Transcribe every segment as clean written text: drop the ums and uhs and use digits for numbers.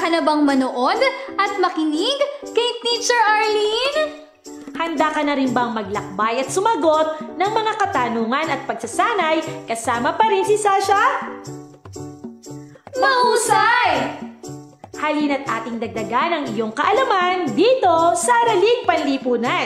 ka na bang manood at makinig kay Teacher Arlene? Handa ka na rin bang maglakbay at sumagot ng mga katanungan at pagsasanay kasama pa rin si Sasha? Mahusay! Halina't ating dagdagan ang iyong kaalaman dito sa Araling Panlipunan.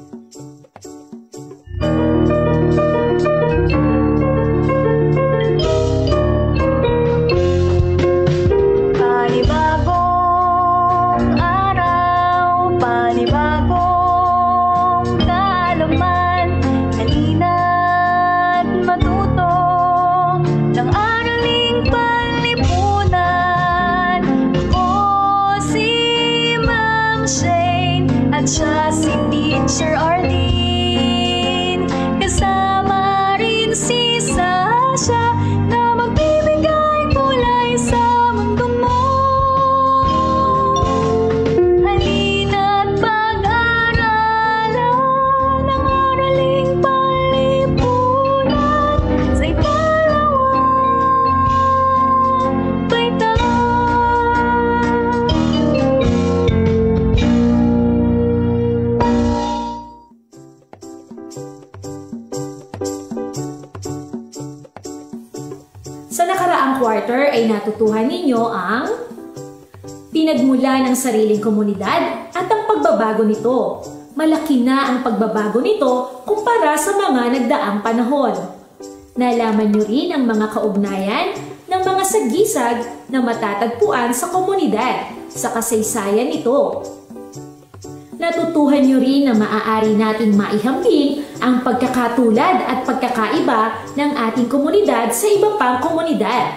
Siya si Teacher Arlene, kasama rin si Sasha na magbibigay kulay sa mundo mo. Halina't pag-aralan ang Araling Panlipunan sa ikalawang baita. Sa nakaraang quarter ay natutuhan ninyo ang pinagmula ng sariling komunidad at ang pagbabago nito. Malaki na ang pagbabago nito kumpara sa mga nagdaang panahon. Nalaman nyo rin ang mga kaugnayan ng mga sagisag na matatagpuan sa komunidad sa kasaysayan nito. Natutuhan nyo rin na maaari nating maihambing ang pagkakatulad at pagkakaiba ng ating komunidad sa iba pang komunidad.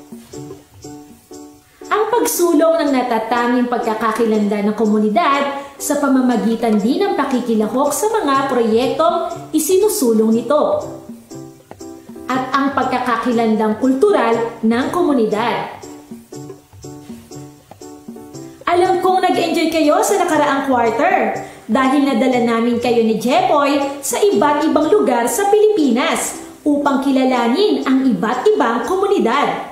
Ang pagsulong ng natatanging pagkakakilanlan ng komunidad sa pamamagitan din ng pakikilahok sa mga proyektong isinusulong nito. At ang pagkakakilanlang kultural ng komunidad. Alam kong nag-enjoy kayo sa nakaraang quarter dahil nadala namin kayo ni Jepoy sa iba't ibang lugar sa Pilipinas upang kilalanin ang iba't ibang komunidad.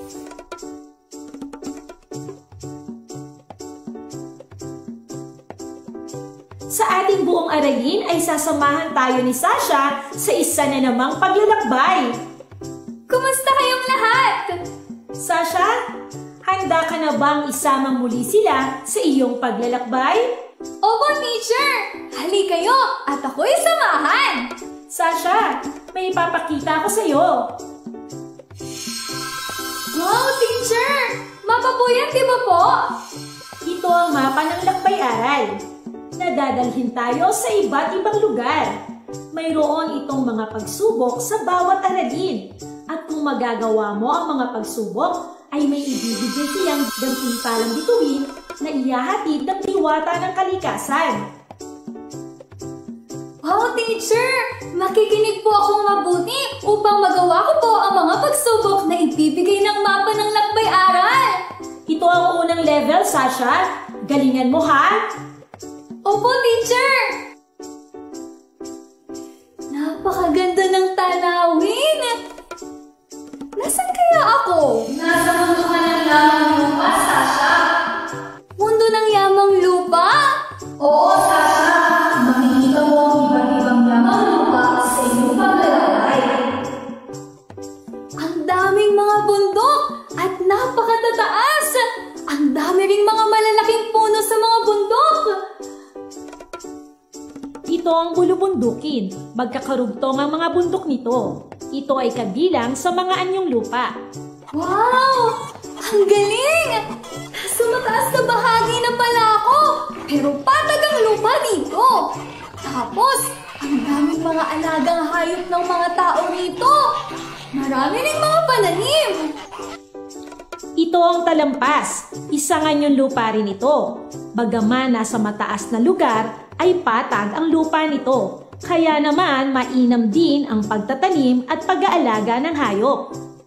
Sa ating buong aralin ay sasamahan tayo ni Sasha sa isa na namang paglalakbay. Kumusta kayong lahat? Sasha, handa ka na bang isama muli sila sa iyong paglalakbay? Opo, teacher! Hali kayo at ako'y samahan! Sasha, may ipapakita ako sa iyo. Wow, teacher! Mapa po yan, di ba po? Ito ang mapa ng lakbay-aral. Nadadalhin tayo sa iba't ibang lugar. Mayroon itong mga pagsubok sa bawat aralin. At kung magagawa mo ang mga pagsubok, ay may ibibigay siyang gantimpalang bituin na ihahatid ng diwata ng kalikasan. Wow, teacher! Makikinig po akong mabuti upang magawa ko po ang mga pagsubok na ibibigay ng mapa ng lakbay-aral. Ito ang unang level, Sasha. Galingan mo, ha? Opo, teacher! Napakaganda ng tanawin! Nasaan kaya ako? Nasa mundo ka ng yamang lupa, Sasha. Mundo ng yamang lupa? Oo, Sasha. Makikita mo ang iba't ibang yamang lupa sa iyong paglalakbay. Ang daming mga bundok at napakatataas! Ang dami ring mga malalaking puno sa mga bundok! Ito ang bulubundukin. Magkakarugtong ang mga bundok nito. Ito ay kabilang sa mga anyong lupa. Wow! Ang galing! Nasa mataas na bahagi na pala ako! Pero patag ang lupa dito! Tapos, ang daming mga alagang hayop ng mga tao rito! Marami ring mga pananim! Ito ang talampas. Isang anyong lupa rin ito. Bagaman nasa mataas na lugar, ay patag ang lupa nito. Kaya naman mainam din ang pagtatanim at pag-aalaga ng hayop.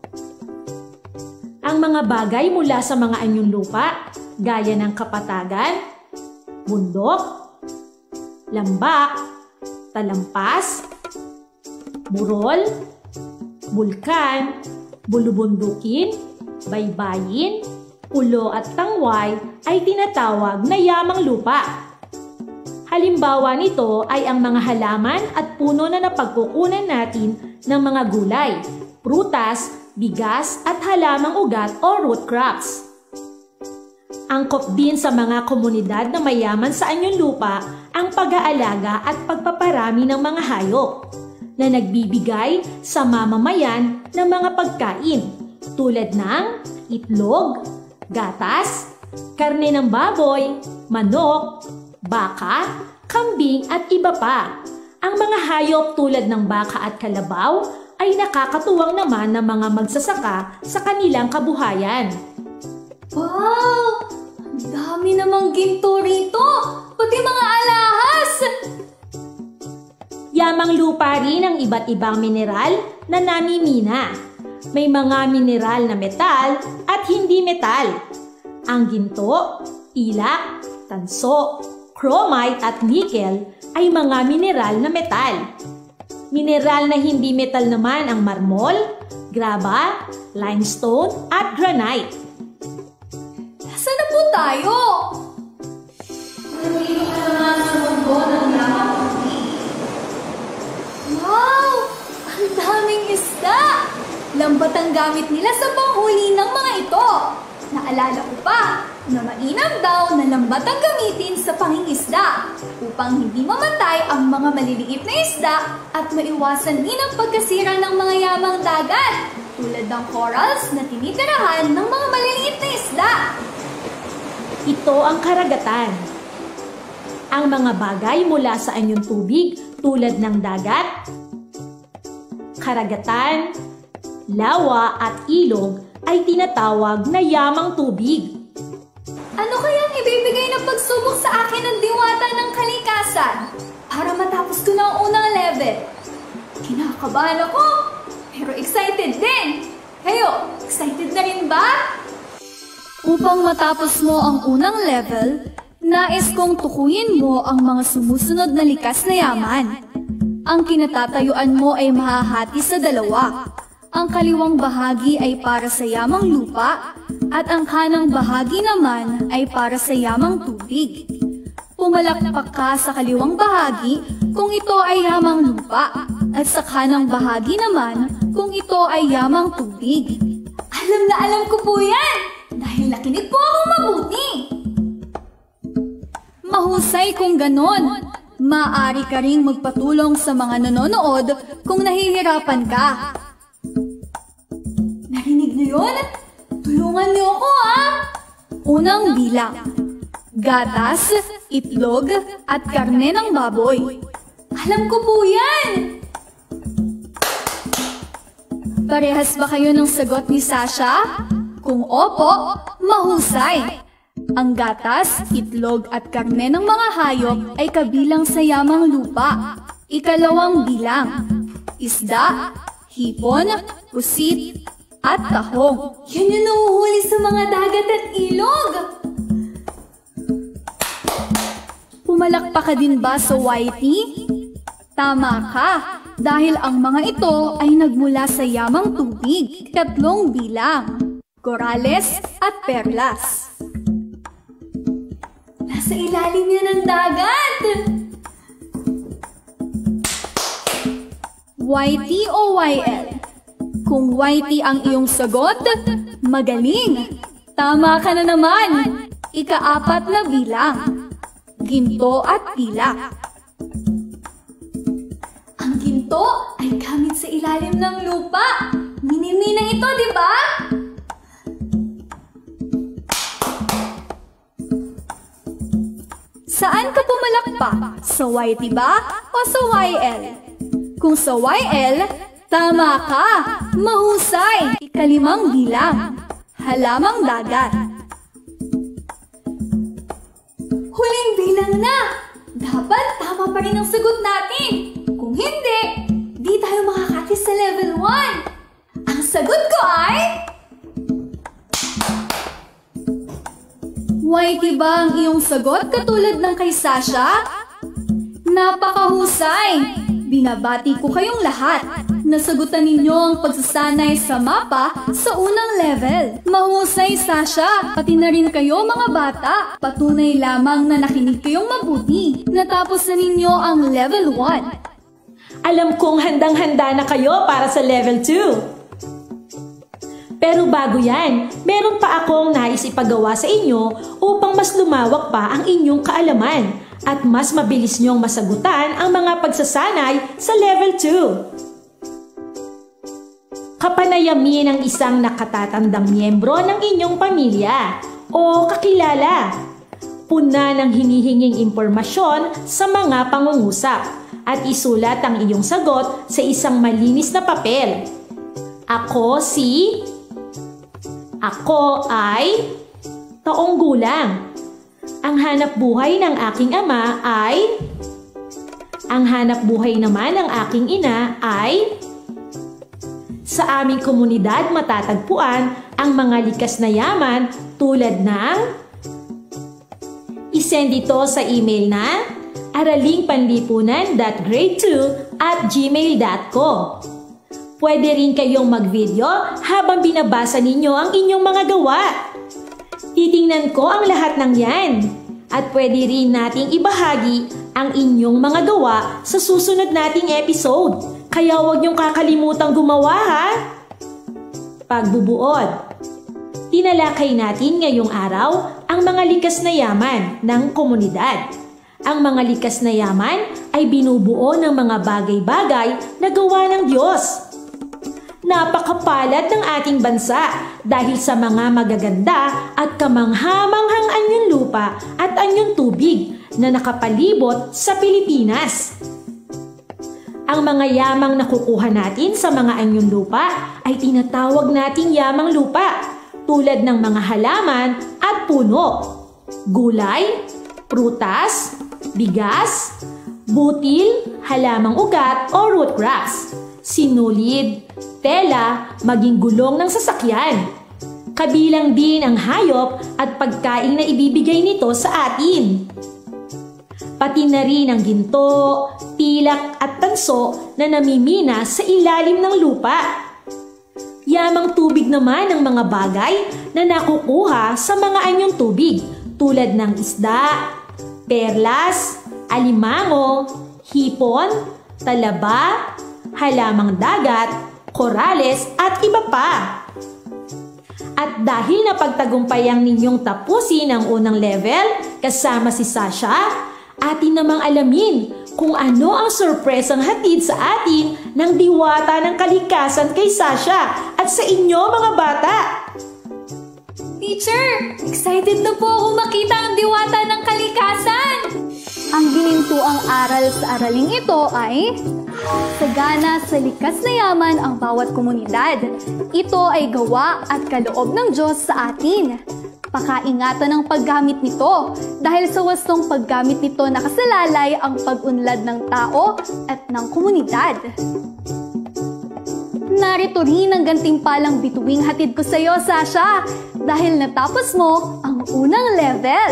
Ang mga bagay mula sa mga anyong lupa, gaya ng kapatagan, bundok, lambak, talampas, burol, bulkan, bulubundukin, baybayin, ulo at tangway ay tinatawag na yamang lupa. Halimbawa nito ay ang mga halaman at puno na napagkukunan natin ng mga gulay, prutas, bigas at halamang ugat o root crops. Angkop din sa mga komunidad na mayaman sa anyong lupa ang pag-aalaga at pagpaparami ng mga hayop na nagbibigay sa mamamayan ng mga pagkain tulad ng itlog, gatas, karne ng baboy, manok, baka, kambing at iba pa. Ang mga hayop tulad ng baka at kalabaw ay nakakatuwang naman ng mga magsasaka sa kanilang kabuhayan. Wow! Ang dami namang ginto rito! Pati mga alahas! Yamang lupa rin ang iba't ibang mineral na namimina. May mga mineral na metal at hindi metal. Ang ginto, ilak, tanso, chromite at nickel ay mga mineral na metal. Mineral na hindi metal naman ang marmol, graba, limestone at granite. Nasaan na po tayo? Nandito ka naman sa mundo ng yamang tubig. Wow! Ang daming isda! Lambat ang gamit nila sa panghuli ng mga ito. Naalala ko pa na mainam daw na lambat ang gamitin sa pangingisda upang hindi mamatay ang mga maliliit na isda at maiwasan din ang pagkasira ng mga yamang dagat tulad ng corals na tinitirahan ng mga maliliit na isda. Ito ang karagatan. Ang mga bagay mula sa anyong tubig tulad ng dagat, karagatan, lawa at ilog ay tinatawag na yamang tubig. Ano kayang ibibigay na pagsubok sa akin ng diwata ng kalikasan para matapos ko na ang unang level? Kinakabahan ako, pero excited din. Kayo, excited na rin ba? Upang matapos mo ang unang level, nais kong tukuyin mo ang mga sumusunod na likas na yaman. Ang kinatatayuan mo ay mahahati sa dalawa. Ang kaliwang bahagi ay para sa yamang lupa at ang kanang bahagi naman ay para sa yamang tubig. Pumalakpak ka sa kaliwang bahagi kung ito ay yamang lupa at sa kanang bahagi naman kung ito ay yamang tubig. Alam na alam ko po yan dahil nakinig po akong mabuti. Mahusay kung ganon. Maaari ka ring magpatulong sa mga nanonood kung nahihirapan ka. Narinig niyo yun? Tulungan niyo ako, ha? Unang bilang. Gatas, itlog, at karne ng baboy. Alam ko po yan! Parehas ba kayo ng sagot ni Sasha? Kung opo, mahusay. Ang gatas, itlog at karne ng mga hayop ay kabilang sa yamang lupa. Ikalawang bilang. Isda, hipon, pusit, at tahong. Yan yung nahuhuli sa mga dagat at ilog. Pumalakpak ka din ba sa whitey? Tama ka, dahil ang mga ito ay nagmula sa yamang tubig. Tatlong bilang. Corales at perlas. Nasa ilalim yan ng dagat! Whitey o YL? Kung whitey ang iyong sagot, magaling! Tama ka na naman! Ika-4 na bilang. Ginto at pilak. Ang ginto ay gamit sa ilalim ng lupa. Miniminang ito, di ba? Saan ka pumalakpak? Sa whitey ba o sa YL? Kung sa YL, tama ka! Mahusay! Ika-5 bilang. Halamang dagat. Huling bilang na! Dapat tama pa rin ang sagot natin. Kung hindi, di tayo makakati sa level 1. Ang sagot ko ay... Whitey ba ang iyong sagot katulad ng kay Sasha? Napakahusay! Binabati ko kayong lahat. Nasagutan ninyo ang pagsasanay sa mapa sa unang level. Mahusay, Sasha! Pati na rin kayo mga bata. Patunay lamang na nakinig kayong mabuti. Natapos na ninyo ang level 1. Alam kong handang-handa na kayo para sa level 2. Pero bago yan, meron pa akong nais ipagawa sa inyo upang mas lumawak pa ang inyong kaalaman at mas mabilis niyong masagutan ang mga pagsasanay sa level 2. Kapanayamin ang isang nakatatandang miyembro ng inyong pamilya o kakilala. Puna ng hinihinging impormasyon sa mga pangungusap at isulat ang iyong sagot sa isang malinis na papel. Ako ay taong gulang. Ang hanap buhay ng aking ama ay... Ang hanap buhay naman ng aking ina ay... Sa aming komunidad matatagpuan ang mga likas na yaman tulad ng... I-send ito sa email na aralingpanlipunan.grade2@gmail.com. Pwede rin kayong mag-video habang binabasa ninyo ang inyong mga gawa. Titingnan ko ang lahat ng yan. At pwede rin nating ibahagi ang inyong mga gawa sa susunod nating episode. Kaya huwag niyong kakalimutang gumawa ha! Pagbubuod. Tinalakay natin ngayong araw ang mga likas na yaman ng komunidad. Ang mga likas na yaman ay binubuo ng mga bagay-bagay na gawa ng Diyos. Napakapalad ng ating bansa dahil sa mga magaganda at kamanghamanghang anyong lupa at anyong tubig na nakapalibot sa Pilipinas. Ang mga yamang nakukuha natin sa mga anyong lupa ay tinatawag nating yamang lupa tulad ng mga halaman at puno, gulay, prutas, bigas, butil, halamang ugat o root crops, sinulid, tela, maging gulong ng sasakyan. Kabilang din ang hayop at pagkain na ibibigay nito sa atin. Pati na rin ang ginto, tilak at tanso na namimina sa ilalim ng lupa. Yamang tubig naman ang mga bagay na nakukuha sa mga anyong tubig tulad ng isda, perlas, alimango, hipon, talaba, halamang dagat, korales at iba pa. At dahil napagtagumpayang ninyong tapusin ang unang level kasama si Sasha, atin namang alamin kung ano ang sorpresang hatid sa atin ng diwata ng kalikasan kay Sasha at sa inyo mga bata. Teacher, excited na po ako makita ang diwata ng kalikasan! Ang ginintuang aral sa araling ito ay sagana sa likas na yaman ang bawat komunidad. Ito ay gawa at kaloob ng Diyos sa atin. Pakaingatan ang paggamit nito dahil sa wastong paggamit nito nakasalalay ang pag-unlad ng tao at ng komunidad. Narito rin ang gantimpalang bituing hatid ko sa iyo, Sasha, dahil natapos mo ang unang level.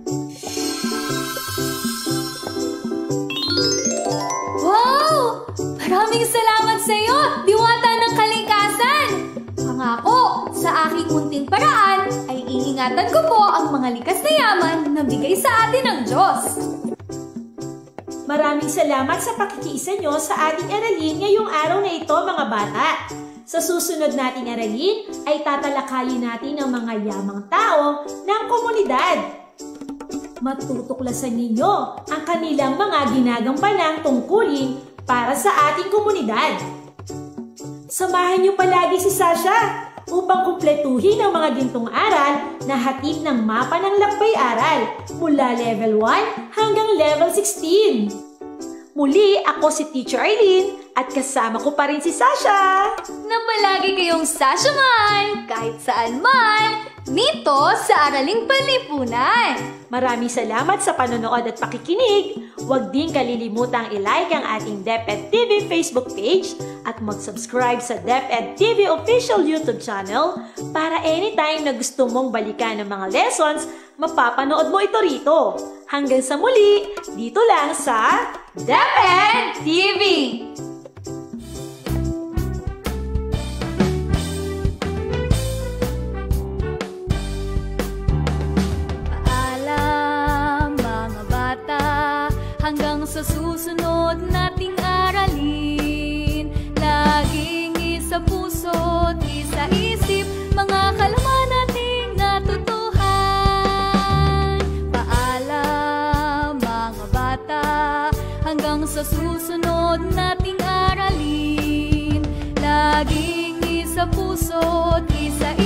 Wow! Maraming salamat sa iyo, diwata ng kalikasan! Pangako, sa aking munting paraan ay iingatan ko po ang mga likas na yaman na bigay sa atin ng Diyos. Maraming salamat sa pakikiisa nyo sa ating aralin ngayong araw na ito mga bata. Sa susunod nating aralin ay tatalakayin natin ang mga yamang tao ng komunidad. Matutuklasan ninyo ang kanilang mga ginagамpanang tungkulin para sa ating komunidad. Samahan niyo palagi si Sasha upang kumpletuhin ang mga gintong aral na hatid ng mapa ng lakbay-aral mula level 1 hanggang level 16. Muli, ako si Teacher Arlene at kasama ko pa rin si Sasha. Na palagi kayong Sasha man, kahit saan man, dito sa Araling Panlipunan. Maraming salamat sa panonood at pakikinig. Huwag din kalilimutang i-like ang ating DepEd TV Facebook page at mag-subscribe sa DepEd TV official YouTube channel para anytime na gusto mong balikan ng mga lessons, mapapanood mo ito rito. Hanggang sa muli, dito lang sa DepEd TV! hanggang sa susunod nating aralin. Laging isa puso't isa isip, mga kalaman nating natutuhan. Paalam mga bata, hanggang sa susunod nating aralin. Laging isa puso't isa